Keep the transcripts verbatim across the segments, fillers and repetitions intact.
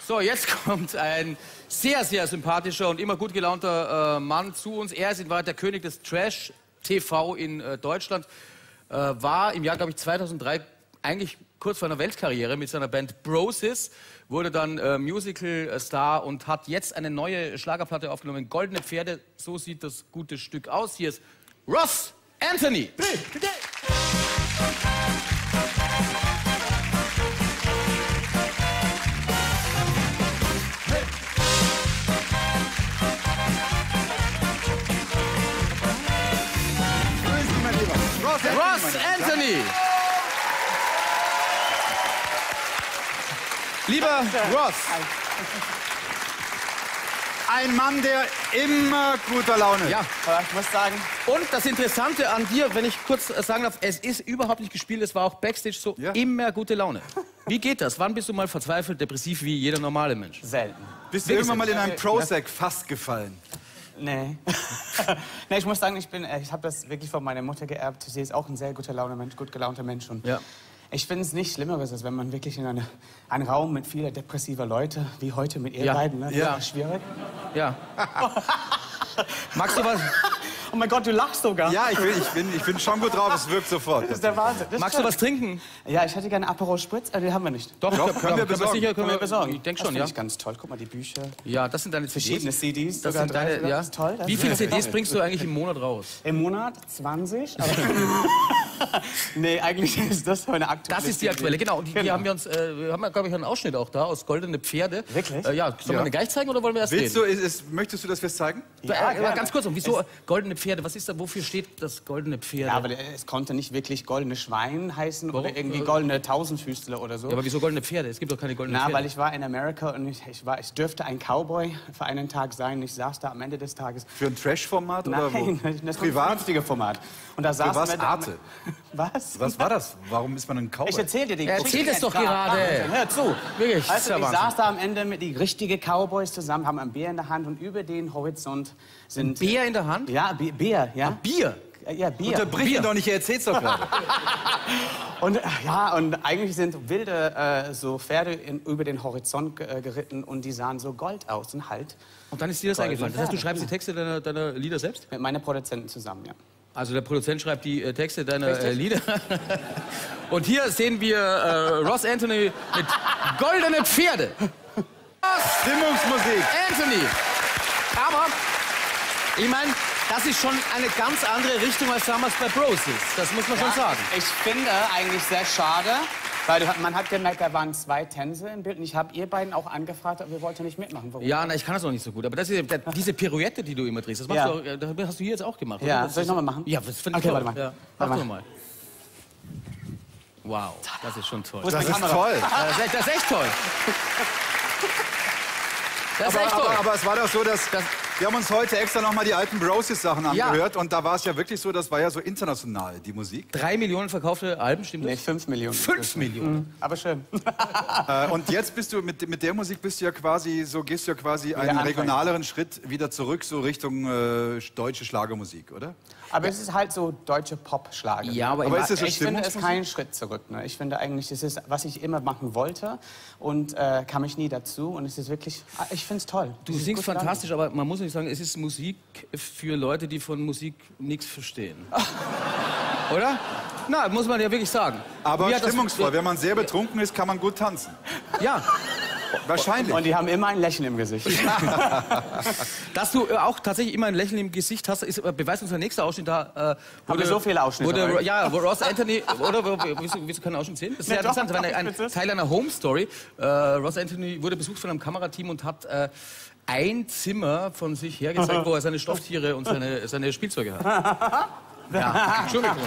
So, jetzt kommt ein sehr, sehr sympathischer und immer gut gelaunter äh, Mann zu uns. Er ist in Wahrheit der König des Trash-T V in äh, Deutschland. Äh, war im Jahr, glaube ich, zweitausenddrei eigentlich kurz vor einer Weltkarriere mit seiner Band Brosis. Wurde dann äh, Musical-Star und hat jetzt eine neue Schlagerplatte aufgenommen. Goldene Pferde, so sieht das gute Stück aus. Hier ist Ross Anthony. Ross Anthony. Lieber Ross. Ein Mann, der immer guter Laune ist. Ja, aber ich muss sagen... Und das Interessante an dir, wenn ich kurz sagen darf, es ist überhaupt nicht gespielt, es war auch Backstage so, ja. Immer gute Laune. Wie geht das? Wann bist du mal verzweifelt, depressiv wie jeder normale Mensch? Selten. Bist du irgendwann mal in einen Prozac fast gefallen? Nee. Nee, ich muss sagen, ich, bin, ich habe das wirklich von meiner Mutter geerbt. Sie ist auch ein sehr guter Laune Mensch, gut gelaunter Mensch. Und ja. Ich finde es nicht Schlimmeres, als wenn man wirklich in eine, einen Raum mit vielen depressiver Leute, wie heute mit ihr ja. beiden, ne? Ja. Das ist schwierig. Ja. Magst du was? Oh mein Gott, du lachst sogar. Ja, ich bin, ich bin, ich bin schon gut drauf, es wirkt sofort. Das ist der Wahnsinn. Das Magst du was trinken? Ja, ich hätte gerne Aperol Spritz, aber die haben wir nicht. Doch, Doch, können, können wir besorgen. Sicher, können Können wir wir besorgen. Ich denke das schon, ja. ja. Das ist ganz toll. Guck mal, die Bücher. Ja, das sind deine C Ds. Verschiedene C Ds. Das sogar sind deine, drei. ja. Das ist toll. Das Wie viele ist C Ds bringst du eigentlich im Monat raus? Im Monat zwanzig. Aber nee, eigentlich ist das eine aktuelle. Das ist die aktuelle, genau. Und die, genau. die haben wir uns, äh, wir haben ja, glaube ich, einen Ausschnitt auch da aus Goldene Pferde. Wirklich? Äh, ja, sollen wir Ja. eine gleich zeigen oder wollen wir erst Willst reden? du, ist, ist, möchtest du, dass wir es zeigen? Ja, Ja, äh, ganz kurz, und wieso Goldene Pferde? Was ist da, wofür steht das Goldene Pferde? Ja, aber es konnte nicht wirklich goldene Schwein heißen Warum? oder irgendwie goldene Tausendfüßler oder so. Ja, aber wieso Goldene Pferde? Es gibt doch keine Goldenen Na, Pferde. weil ich war in Amerika und ich, ich, war, ich dürfte ein Cowboy für einen Tag sein. Ich saß da am Ende des Tages. Für ein Trash-Format oder wo? Nein, das ist ein Privat? vernünftiges Format. Und da saßen was? wir da- Arte? Was? Was war das? Warum ist man ein Cowboy? Ich erzähl dir die Er Geschichte. erzählt es doch Klar, gerade. Wahnsinn. Hör zu. Wirklich, das ist Also, ja ich Wahnsinn. saß da am Ende mit die richtigen Cowboys zusammen, haben ein Bier in der Hand und über den Horizont sind... Bier in der Hand? Ja, Bi- Bier, ja. Bier? Ja, Bier. Unterbrich ihn doch nicht, er erzähl's doch gerade. Und, äh, ja, und eigentlich sind wilde äh, so Pferde in, über den Horizont äh, geritten und die sahen so Gold aus und halt Und dann ist dir das Goldene eingefallen. Das heißt, du Pferde. schreibst die Texte deiner, deiner Lieder selbst? mit meinen Produzenten zusammen, ja. Also der Produzent schreibt die äh, Texte deiner Richtig. äh, Lieder. Und hier sehen wir äh, Ross Anthony mit Goldene Pferde. Ross Stimmungsmusik. Anthony. Aber, ich meine, das ist schon eine ganz andere Richtung als damals bei Brosis. Das muss man schon sagen. Ich finde eigentlich sehr schade, weil du, man hat gemerkt, da waren zwei Tänze im Bild und ich habe ihr beiden auch angefragt, aber ihr wollt ja nicht mitmachen. Warum? Ja, na, ich kann das noch nicht so gut. Aber das ist, ja- diese Pirouette, die du immer drehst, das machst Ja. du, auch- äh, das hast du hier jetzt auch gemacht, Ja, oder? Das soll ich ist- noch mal machen? Ja, das finde ich Okay, toll. warte mal. Ja. Warte Mach mal. doch mal. Wow, das ist schon toll. Wo ist Das meine ist Kamera? toll. Das ist echt, das ist echt toll. Das ist Aber, echt toll. aber, aber es war doch so, dass... Das- wir haben uns heute extra noch mal die alten Brosis-Sachen Ja. angehört und da war es ja wirklich so, das war ja so international, die Musik. Drei Millionen verkaufte Alben, stimmt Nee, das? fünf Millionen. Fünf Millionen. Aber schön. Äh, und jetzt bist du, mit, mit der Musik bist du ja quasi, so gehst du ja quasi einen anfangen. regionaleren Schritt wieder zurück, so Richtung äh, deutsche Schlagermusik, oder? Aber es ist halt so deutsche Pop-Schlager. Ja, aber, Aber ich- ist das so Ich finde es Stimmungsmusik? kein Schritt zurück. Ne? Ich finde eigentlich, es ist, was ich immer machen wollte und äh, kam ich nie dazu. Und es ist wirklich, ich finde es toll. du Es ist singst gut fantastisch, aber man muss nicht sagen, es ist Musik für Leute, die von Musik nichts verstehen. Oder? Na, muss man ja wirklich sagen. Aber Wie hat das- stimmungsvoll. Wenn man sehr betrunken ist, kann man gut tanzen. Ja, Wahrscheinlich. Und die haben immer ein Lächeln im Gesicht. dass du äh, auch tatsächlich immer ein Lächeln im Gesicht hast, ist, äh, beweist unser nächster Ausschnitt da. Äh, Haben wurde- wir so viele Ausschnitte Wurde, heute? ja, wo Ross Anthony, oder wo- wo- willst du, willst du keinen Ausschnitt sehen? Das ist Ja, sehr doch, interessant, das war doch, eine, ein bitte. Teil einer Home Story. Äh, Ross Anthony wurde besucht von einem Kamerateam und hat äh, ein Zimmer von sich hergezeigt, wo er seine Stofftiere und seine, seine Spielzeuge hat. Ja, Entschuldigung.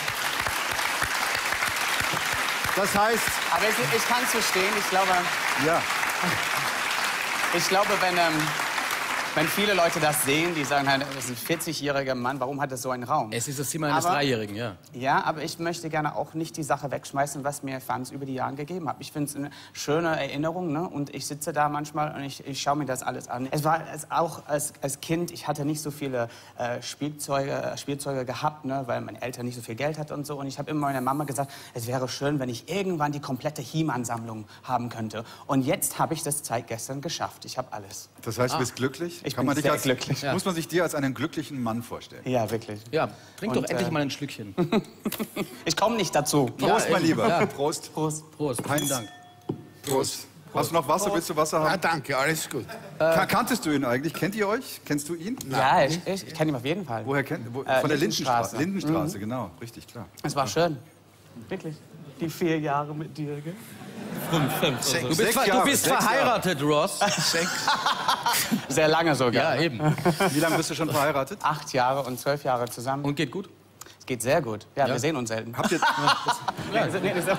Das heißt, Aber ich, ich kann es verstehen. Ich glaube, ja, ich glaube, wenn, ähm, wenn viele Leute das sehen, die sagen, halt, das ist ein vierzigjähriger Mann, warum hat er so einen Raum? Es ist das Zimmer eines Aber- Dreijährigen, ja. Ja, aber ich möchte gerne auch nicht die Sache wegschmeißen, was mir Fans über die Jahre gegeben haben. Ich finde es eine schöne Erinnerung, ne? Und ich sitze da manchmal und ich, ich schaue mir das alles an. Es war es auch als, als Kind, ich hatte nicht so viele äh, Spielzeuge, Spielzeuge gehabt, ne? Weil meine Eltern nicht so viel Geld hatten und so. Und ich habe immer meiner Mama gesagt, es wäre schön, wenn ich irgendwann die komplette He-Man-Sammlung haben könnte. Und jetzt habe ich das seit gestern geschafft. Ich habe alles. Das heißt, du bist glücklich? Ich Kann bin man dich sehr als, glücklich. Muss man sich dir als einen glücklichen Mann vorstellen? Ja, wirklich. Ja, trink Und, doch endlich äh, mal ein Schlückchen. Ich komme nicht dazu. Prost, Ja, mein eben. Lieber. Ja. Prost. Prost. Prost, vielen Heinz. Dank. Prost. Hast du noch Wasser? Willst du Wasser Ja, haben? danke, alles gut. Ka- Kanntest du ihn eigentlich? Kennt ihr euch? Kennst du ihn? Ja, ich, ich, ich kenne ihn auf jeden Fall. Woher kennt wo, Äh, Von der Lindenstraße. Lindenstraße. Lindenstraße, genau. Richtig, klar. Es war schön. Wirklich. Die vier Jahre mit dir, gell? Fünf, fünf. Sechs- Du bist, sechs ver- Jahre, du bist sechs verheiratet, Ross. Sehr lange sogar. Ja, eben. Wie lange bist du schon verheiratet? Acht Jahre und zwölf Jahre zusammen. Und geht gut? Es geht sehr gut. Ja, Ja. wir sehen uns selten. Habt ihr, Nee, nee, das-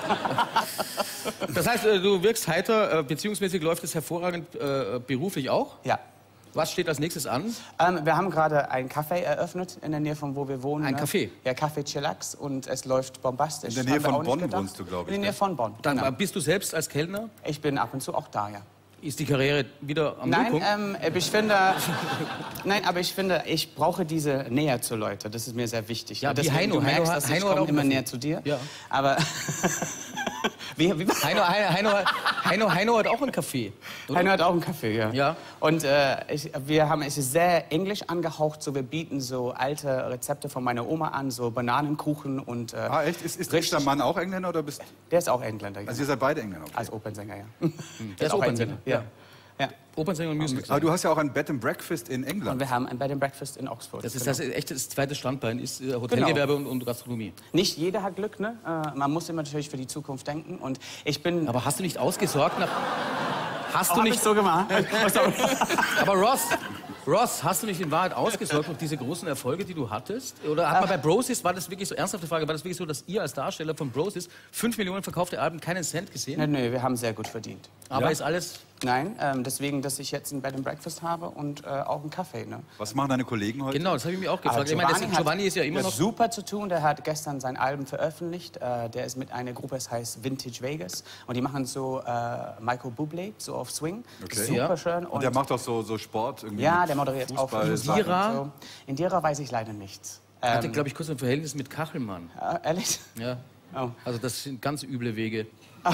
Das heißt, äh, du wirkst heiter, äh, beziehungsmäßig läuft es hervorragend äh, beruflich auch. Ja. Was steht als nächstes an? Ähm, wir haben gerade ein Café eröffnet in der Nähe von wo wir wohnen. Ein ne? Café? Ja, Café Chillax und es läuft bombastisch. In der Nähe Haben wir von auch nicht Bonn gedacht. wohnst du, glaub ich, In der Nähe ne? von Bonn, Dann genau. äh, bist du selbst als Kellner. Ich bin ab und zu auch da, ja. Ist die Karriere wieder am Nein, Nullpunkt? ähm, ich finde, nein, aber ich finde, ich brauche diese Nähe zu Leuten. Das ist mir sehr wichtig. Ja, Und wie deswegen, Heino. Du merkst, Heino hat- dass ich Heino hat komme auch immer einen näher zu dir. Ja. Aber wie, wie, Heino, Heino, Heino, Heino, Heino hat auch ein Café. oder? Heino hat auch einen Kaffee, ja. Ja. Und äh, ich, wir haben, es ist sehr englisch angehaucht, so wir bieten so alte Rezepte von meiner Oma an, so Bananenkuchen und äh, ah, echt? Ist, ist, ist Richtig. der Mann auch Engländer oder bist der ist auch Engländer, ja. Also ihr seid beide Engländer. Okay. Als Opernsänger, ja. Der ist auch Opernsänger. Engländer, ja. ja. Opernsänger und Musical. Aber du hast ja auch ein Bed and Breakfast in Und England. wir haben ein Bed and Breakfast in Oxford. Das ist genau. das echt das zweite Standbein, ist äh, Hotelgewerbe und, und Gastronomie. Nicht jeder hat Glück, ne? Äh, man muss immer natürlich für die Zukunft denken. Und ich bin. Aber hast du nicht ausgesorgt nach... Hast Oh, du hab nicht... ich so gemacht? Oh, sorry. Aber Ross, Ross, hast du nicht in Wahrheit ausgesorgt durch diese großen Erfolge, die du hattest? Oder hat man bei Brosis, war das wirklich so, ernsthafte Frage, war das wirklich so, dass ihr als Darsteller von Brosis fünf Millionen verkaufte Alben keinen Cent gesehen? Nö, nö, wir haben sehr gut verdient. Aber Ja? ist alles... Nein, ähm, deswegen, dass ich jetzt ein Bed and Breakfast habe und äh, auch einen Kaffee, ne? Was machen deine Kollegen heute? Genau, das habe ich mir auch Aber gefragt. Ich meine, das, hat Giovanni ist ja immer noch... super zu tun. Der hat gestern sein Album veröffentlicht. Äh, der ist mit einer Gruppe, es heißt Vintage Vegas. Und die machen so äh, Michael Bublé, so auf Swing. Okay. Super Ja. schön. Und der macht auch so, so Sport irgendwie. ja, mit der moderiert auch. Fußball, Fußball Indira? und So. Indira weiß ich leider nichts. Hatte, Ähm, glaube ich, kurz ein Verhältnis mit Kachelmann. äh, ehrlich? Ja. Oh. Also das sind ganz üble Wege.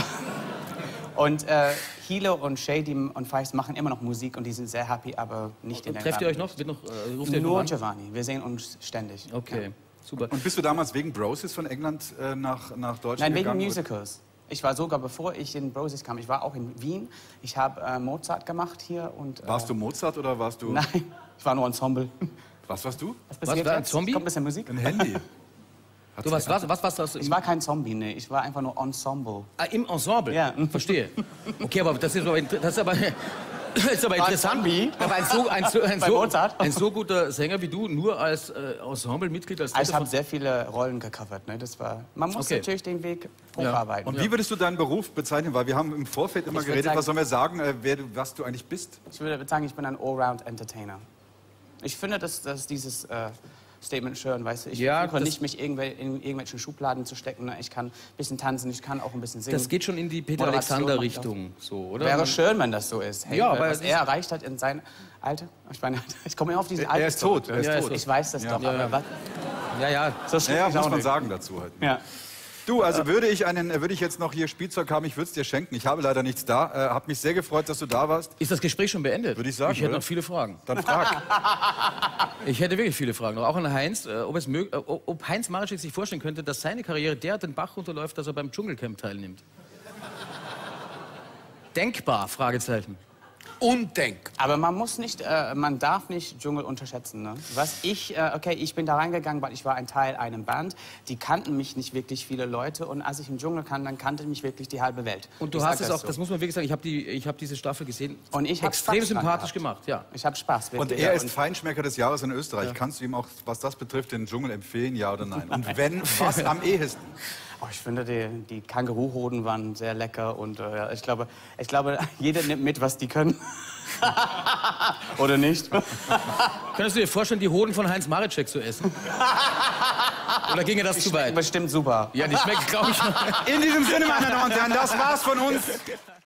Und äh, Hilo und Shady und Feist machen immer noch Musik und die sind sehr happy, aber nicht in der Trefft ihr euch Band. noch? Wird noch äh, ruft ihr euch noch Nur an? Giovanni. Wir sehen uns ständig. Okay, super. Und bist du damals wegen Brosis von England äh, nach, nach Deutschland Nein, wegen gegangen? Musicals. Ich war sogar, bevor ich in Brosis kam, ich war auch in Wien. Ich habe äh, Mozart gemacht hier und... Äh, Warst du Mozart oder warst du... Nein, ich war nur Ensemble. Was warst du? Was Was, war ein jetzt? Zombie? Kommt ein bisschen Musik? Ein Handy. Du, was, was, was warst du? aus- Ich war kein Zombie, nee. Ich war einfach nur Ensemble. Ah, im Ensemble? Ja. Verstehe. Okay, aber das ist aber, inter- das ist aber, das ist aber interessant. Zombie? Aber ein so, ein, so, ein, Bei so, Mozart? ein so guter Sänger wie du, nur als äh, Ensemblemitglied, als Also ich Dritter habe von... sehr viele Rollen gecovert. Ne? Das war, man muss Okay. natürlich den Weg hocharbeiten. Und wie würdest du deinen Beruf bezeichnen? Weil wir haben im Vorfeld immer Ich würd geredet, sagen- was sollen wir sagen, äh, wer du, was du eigentlich bist? Ich würde sagen, ich bin ein Allround-Entertainer. Ich finde, dass, dass dieses äh, Statement schön, weißt du. Ich Ja, versuche das- nicht, mich irgendwel in irgendwelchen Schubladen zu stecken. Ne? Ich kann ein bisschen tanzen, ich kann auch ein bisschen singen. Das geht schon in die Peter Moderation Alexander-Richtung, so, oder? Wäre schön, wenn das so ist. Hey, Ja, was aber es er ist- erreicht hat in seinem Alter. Ich meine, ich komme immer auf diesen Er- Alter. er ist tot, zurück. er ist Ja, tot. Ich weiß das Ja. doch, Ja, aber ja. was? Ja, ja. So schlimm Naja, ist muss auch man nicht. sagen dazu halt. Ja. Du, also würde ich, einen, würde ich jetzt noch hier Spielzeug haben, ich würde es dir schenken. Ich habe leider nichts da. Äh, habe mich sehr gefreut, dass du da warst. Ist das Gespräch schon beendet? Würde ich sagen, Ich hätte oder? noch viele Fragen. Dann frag. Ich hätte wirklich viele Fragen. Auch an Heinz, äh, ob, es mög äh, ob Heinz Maraschik sich vorstellen könnte, dass seine Karriere derart den Bach runterläuft, dass er beim Dschungelcamp teilnimmt. Denkbar? Fragezeichen. Undenkbar. Aber man muss nicht, äh, man darf nicht Dschungel unterschätzen. Ne? Was ich, äh, okay, ich bin da reingegangen, weil ich war ein Teil einer Band. Die kannten mich nicht wirklich viele Leute und als ich im Dschungel kam, dann kannte mich wirklich die halbe Welt. Und du Ich hast sag es auch, so. das muss man wirklich sagen, ich habe die, ich hab diese Staffel gesehen. Und ich hab extrem Spaß dran sympathisch gehabt. gemacht, ja. Ich habe Spaß. Und Wirklich. er Ja, ist Feinschmecker des Jahres in Österreich. Kannst du ihm auch, was das betrifft, den Dschungel empfehlen, ja oder nein? Und wenn, was am ehesten? Oh, ich finde, die, die Känguruhoden waren sehr lecker und äh, ja, ich glaube, ich glaube, jeder nimmt mit, was die können. Oder nicht? Könntest du dir vorstellen, die Hoden von Heinz Maritschek zu essen? Oder ginge das Die zu schmecken weit? bestimmt super. Ja, die schmecken, glaube ich. In diesem Sinne, meine Damen und Herren, das war's von uns.